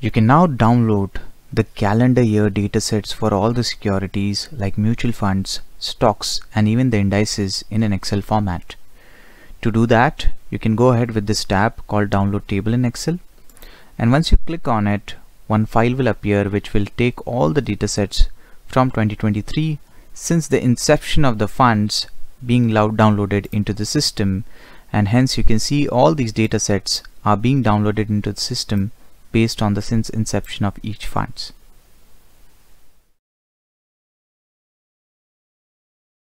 You can now download the calendar year datasets for all the securities like mutual funds, stocks, and even the indices in an Excel format. To do that, you can go ahead with this tab called Download Table in Excel, and once you click on it, one file will appear which will take all the datasets from 2023 since the inception of the funds being downloaded into the system, and hence you can see all these datasets are being downloaded into the system based on the since inception of each funds.